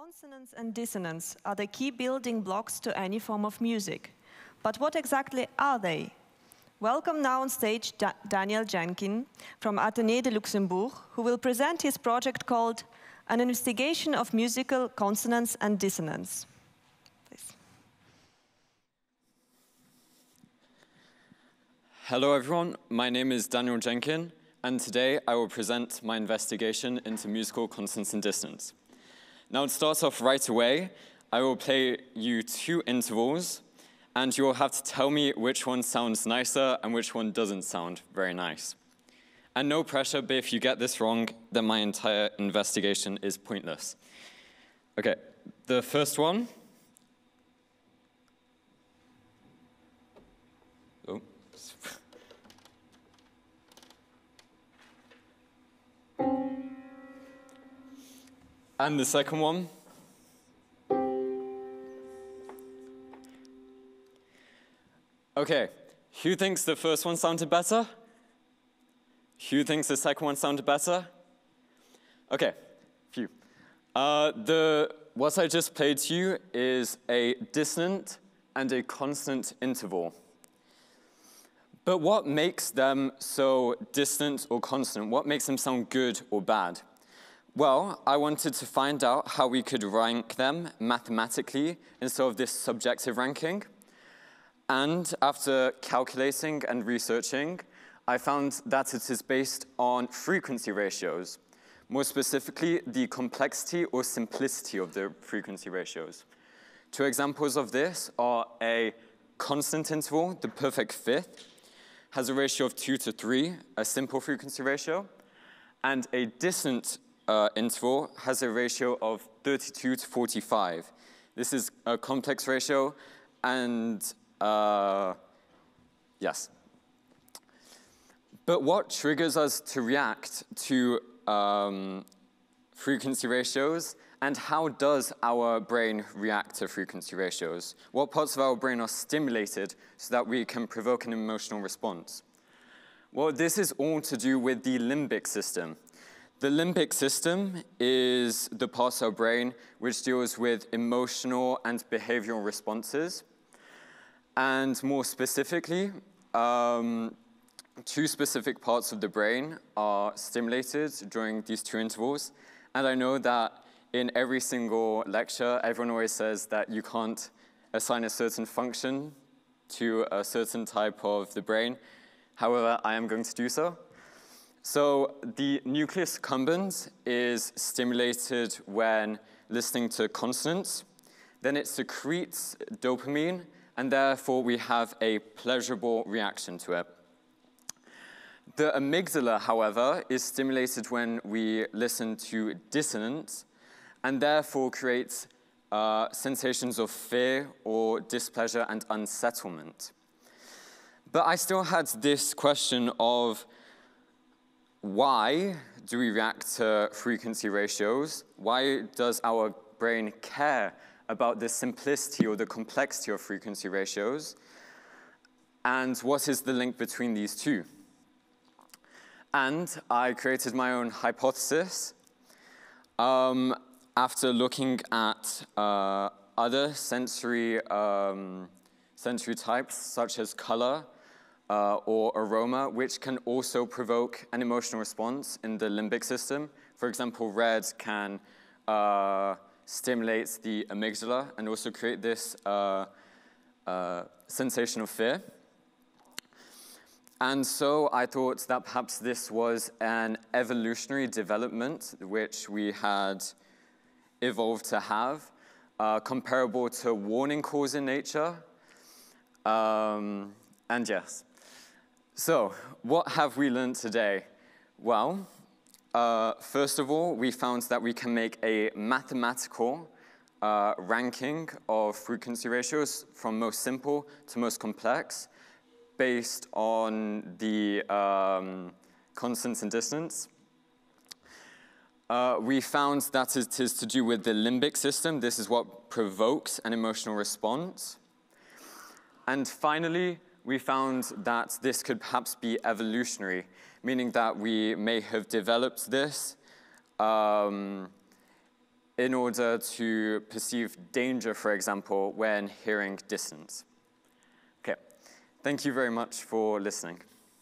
Consonance and dissonance are the key building blocks to any form of music. But what exactly are they? Welcome now on stage Daniel Jenkin from Athénée de Luxembourg, who will present his project called An Investigation of Musical Consonance and Dissonance. Please. Hello everyone, my name is Daniel Jenkin, and today I will present my investigation into musical consonance and dissonance. Now, to start off right away, I will play you two intervals, and you will have to tell me which one sounds nicer and which one doesn't sound very nice. And no pressure, but if you get this wrong, then my entire investigation is pointless. Okay, the first one. Oh. And the second one. Okay, who thinks the first one sounded better? Who thinks the second one sounded better? Okay, phew. What I just played to you is a dissonant and a consonant interval. But what makes them so dissonant or consonant? What makes them sound good or bad? Well, I wanted to find out how we could rank them mathematically instead of this subjective ranking. And after calculating and researching, I found that it is based on frequency ratios. More specifically, the complexity or simplicity of the frequency ratios. Two examples of this are a constant interval, the perfect fifth, has a ratio of 2 to 3, a simple frequency ratio, and a dissonant interval has a ratio of 32 to 45. This is a complex ratio, and yes. But what triggers us to react to frequency ratios, and how does our brain react to frequency ratios? What parts of our brain are stimulated so that we can provoke an emotional response? Well, this is all to do with the limbic system. The limbic system is the part of our brain which deals with emotional and behavioral responses. And more specifically, two specific parts of the brain are stimulated during these two intervals. And I know that in every single lecture, everyone always says that you can't assign a certain function to a certain type of the brain. However, I am going to do so. So the nucleus accumbens is stimulated when listening to consonants. Then it secretes dopamine, and therefore we have a pleasurable reaction to it. The amygdala, however, is stimulated when we listen to dissonance, and therefore creates sensations of fear or displeasure and unsettlement. But I still had this question of why do we react to frequency ratios? Why does our brain care about the simplicity or the complexity of frequency ratios? And what is the link between these two? And I created my own hypothesis after looking at other sensory types, such as color or aroma, which can also provoke an emotional response in the limbic system. For example, red can stimulate the amygdala and also create this sensation of fear. And so I thought that perhaps this was an evolutionary development which we had evolved to have, comparable to warning calls in nature. And yes. So what have we learned today? Well, first of all, we found that we can make a mathematical ranking of frequency ratios from most simple to most complex, based on the consonance and dissonance. We found that it is to do with the limbic system. This is what provokes an emotional response. And finally, we found that this could perhaps be evolutionary, meaning that we may have developed this in order to perceive danger, for example, when hearing dissonance. Okay, thank you very much for listening.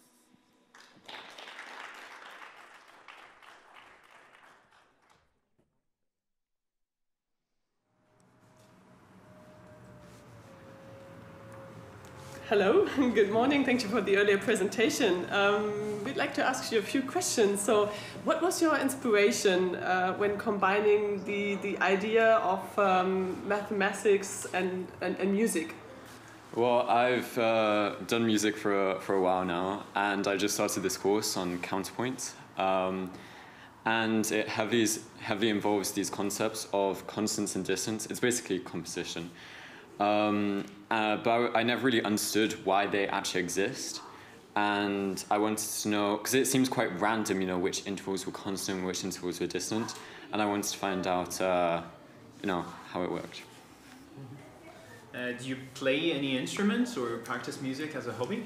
Hello, good morning. Thank you for the earlier presentation. We'd like to ask you a few questions. So, what was your inspiration when combining the idea of mathematics and music? Well, I've done music for a while now, and I just started this course on counterpoint. And it heavily involves these concepts of constants and dissonance. It's basically composition. But I never really understood why they actually exist. And I wanted to know, because it seems quite random, you know, which intervals were constant and which intervals were dissonant. And I wanted to find out, you know, how it worked. Do you play any instruments or practice music as a hobby?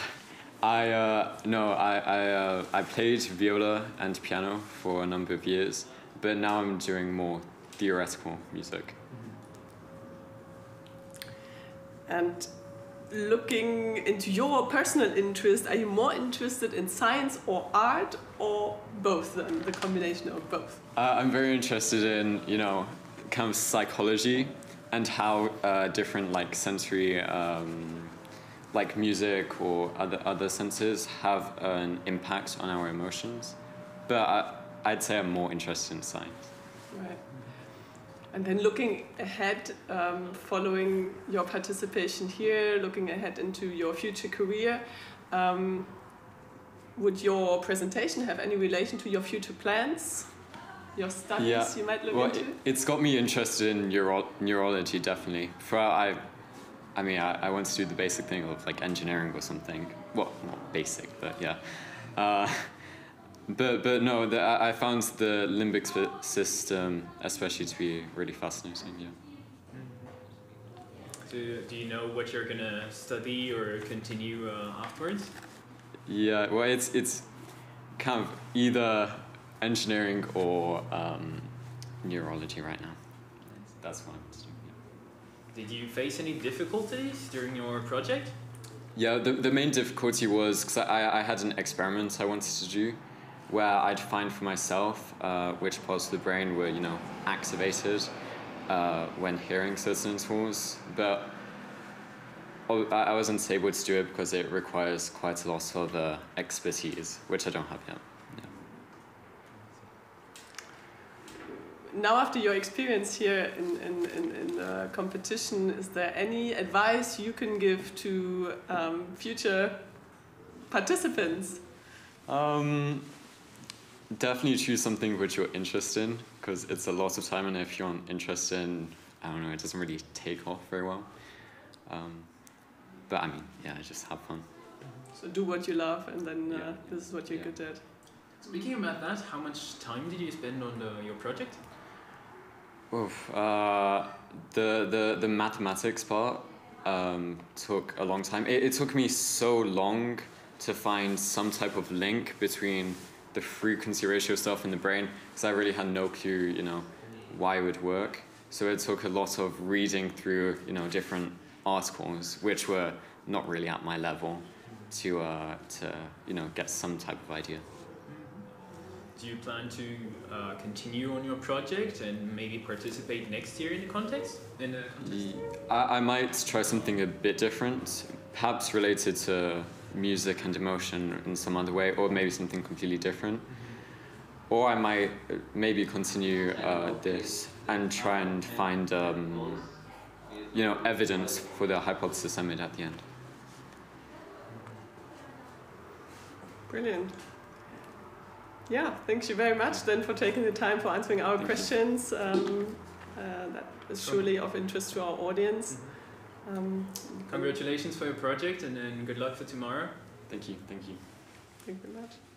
I played viola and piano for a number of years, but now I'm doing more theoretical music. And looking into your personal interest, are you more interested in science or art, or both, the combination of both? I'm very interested in, you know, kind of psychology and how different like sensory, like music or other senses have an impact on our emotions. But I'd say I'm more interested in science. Right. And then looking ahead, following your participation here, looking ahead into your future career, would your presentation have any relation to your future plans, your studies you might look into? It's got me interested in neurology, definitely. I want to do the basic thing of like engineering or something. Well, not basic, but yeah. But no, I found the limbic system especially to be really fascinating, yeah. So do you know what you're gonna study or continue afterwards? Yeah, well, it's kind of either engineering or neurology right now. That's what I'm doing, yeah. Did you face any difficulties during your project? Yeah, the main difficulty was because I had an experiment I wanted to do, where I'd find for myself which parts of the brain were, you know, activated when hearing certain intervals, but I wasn't able to do it because it requires quite a lot of expertise, which I don't have yet. Yeah. Now, after your experience here in the competition, is there any advice you can give to future participants? Definitely choose something which you're interested in, because it's a lot of time, and if you're not interested in, I don't know, it doesn't really take off very well. But I mean, yeah, just have fun. So do what you love, and then this is what you're good at. Speaking about that, how much time did you spend on your project? Oof, the mathematics part took a long time. It took me so long to find some type of link between the frequency ratio stuff in the brain, because I really had no clue, you know, why it would work. So it took a lot of reading through, you know, different articles, which were not really at my level, to you know, get some type of idea. Do you plan to continue on your project and maybe participate next year in the contest? I might try something a bit different, perhaps related to music and emotion in some other way, or maybe something completely different. Or I might maybe continue this and try and find you know, evidence for the hypothesis I made at the end. Brilliant. Yeah, thank you very much then for taking the time for answering our questions. That is surely of interest to our audience. Congratulations for your project, and then good luck for tomorrow. Thank you. Thank you. Thank you very much.